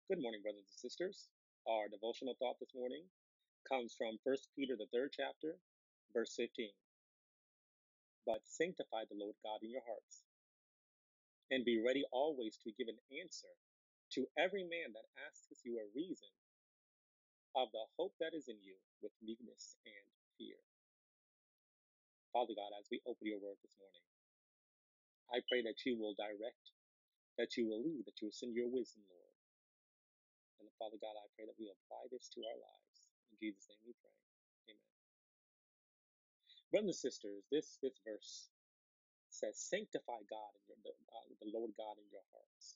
Good morning, brothers and sisters. Our devotional thought this morning comes from First Peter, the third chapter, verse 15. But sanctify the Lord God in your hearts, and be ready always to give an answer to every man that asks you a reason of the hope that is in you with meekness and fear. Father God, as we open your word this morning, I pray that you will direct, that you will lead, that you will send your wisdom, Lord. And Father God, I pray that we apply this to our lives. In Jesus' name we pray. Amen. Brothers and sisters, this verse says, "Sanctify God in the Lord God in your hearts."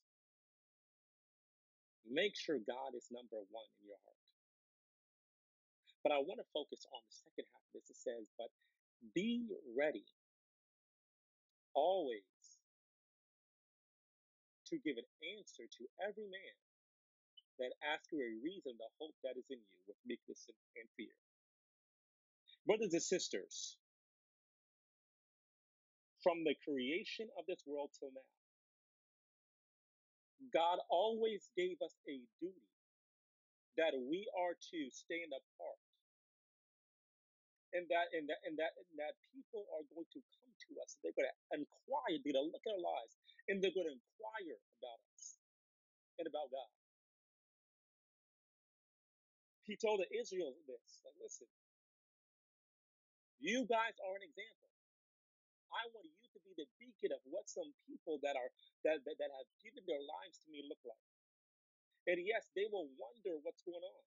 Make sure God is number one in your heart. But I want to focus on the second half of this. It says, "But be ready always to give an answer to every man that asks you a reason the hope that is in you with meekness and fear." Brothers and sisters, from the creation of this world till now, God always gave us a duty that we are to stand apart, and that people are going to come to us. They're going to inquire. They're going to look at our lives, and they're going to inquire about us and about God. He told the Israel this: like, listen, you guys are an example. I want you to be the beacon of what some people that have given their lives to me look like. And yes, they will wonder what's going on.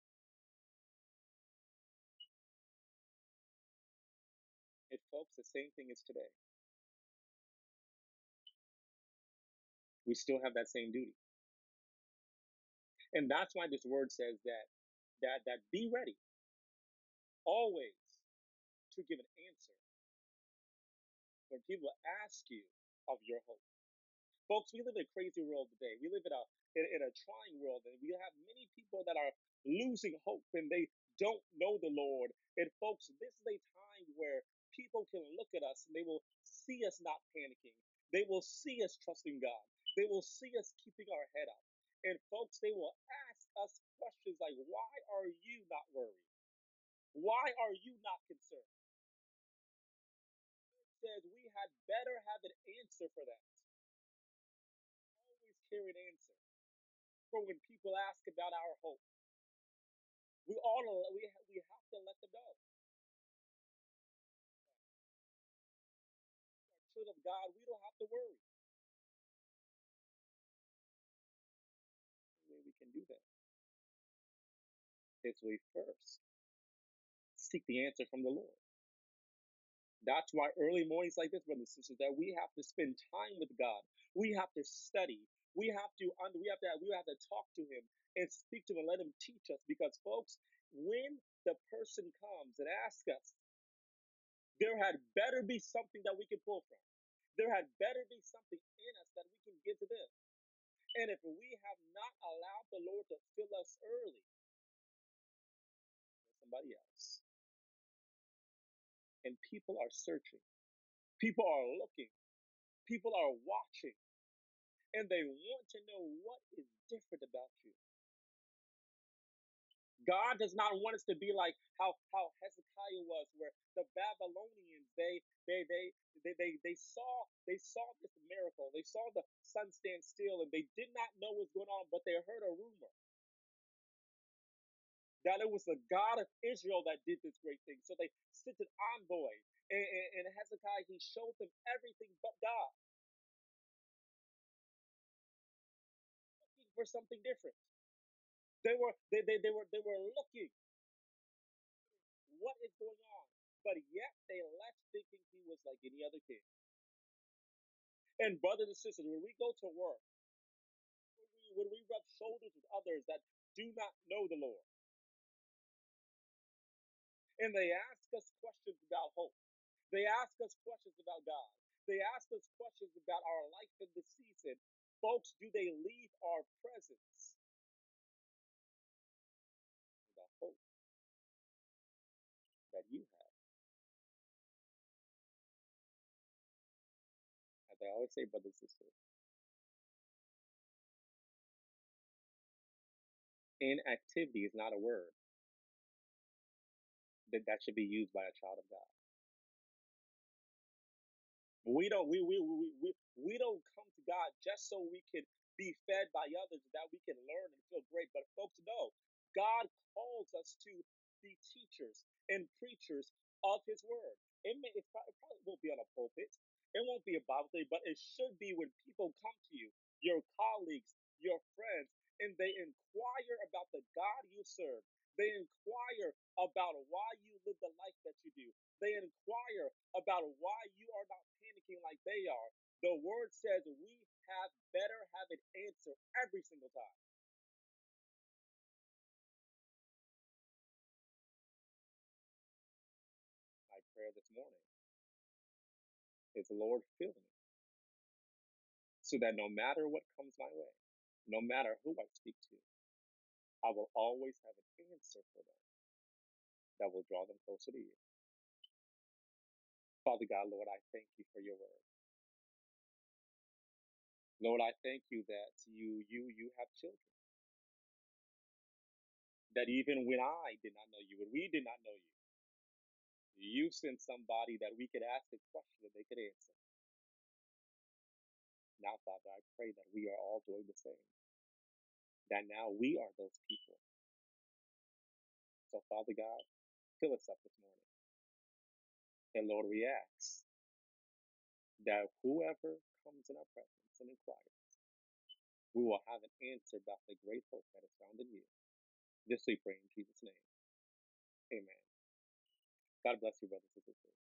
And folks, the same thing is today. We still have that same duty. And that's why this word says that be ready always to give an answer when people ask you of your hope. Folks, we live in a crazy world today. We live in a trying world, and we have many people that are losing hope and they don't know the Lord. And folks, this is a time where people can look at us and they will see us not panicking. They will see us trusting God. They will see us keeping our head up. And folks, they will ask us questions like, why are you not worried? Why are you not concerned? It says we had better have an answer for that. Always carry an answer for when people ask about our hope. We have to let them know. Our children of God, we don't have to worry. The way we can do that is we first seek the answer from the Lord. That's why early mornings like this, brothers and sisters, that we have to spend time with God. We have to study. We have to talk to Him and speak to Him and let Him teach us. Because folks, when the person comes and asks us, there had better be something that we can pull from. There had better be something in us that we can give to them. And if we have not allowed the Lord to fill us early, somebody else. And people are searching. People are looking. People are watching. And they want to know what is different about you. God does not want us to be like how Hezekiah was, where the Babylonians they saw this miracle. They saw the sun stand still, and they did not know what's going on, but they heard a rumor that it was the God of Israel that did this great thing. So they sent an envoy, and Hezekiah, he showed them everything but God, looking for something different. They were looking what is going on, but yet they left thinking he was like any other king. And brothers and sisters, when we go to work, when we rub shoulders with others that do not know the Lord, and they ask us questions about hope, they ask us questions about God, they ask us questions about our life in this season, folks, do they leave our presence with the hope that you have? As I always say, brothers and sisters, Inactivity is not a word that should be used by a child of God. We don't come to God just so we can be fed by others, that we can learn and feel great. But folks, know God calls us to be teachers and preachers of His word. It probably won't be on a pulpit. It won't be a Bible study, but it should be when people come to you, your colleagues, your friends, and they inquire about the God you serve. They inquire about why you live the life that you do. They inquire about why you are not panicking like they are. The word says we better have an answer every single time. My prayer this morning is, Lord, fill me so that no matter what comes my way, no matter who I speak to, I will always have an answer for them that will draw them closer to you. Father God, Lord, I thank you for your word. Lord, I thank you that you have children. That even when I did not know you, when we did not know you sent somebody that we could ask a question that they could answer. Now, Father, I pray that we are all doing the same. That now we are those people. So, Father God, fill us up this morning. And Lord, we ask that whoever comes in our presence and inquires, we will have an answer about the great hope that is found in you. This we pray in Jesus' name. Amen. God bless you, brothers and sisters.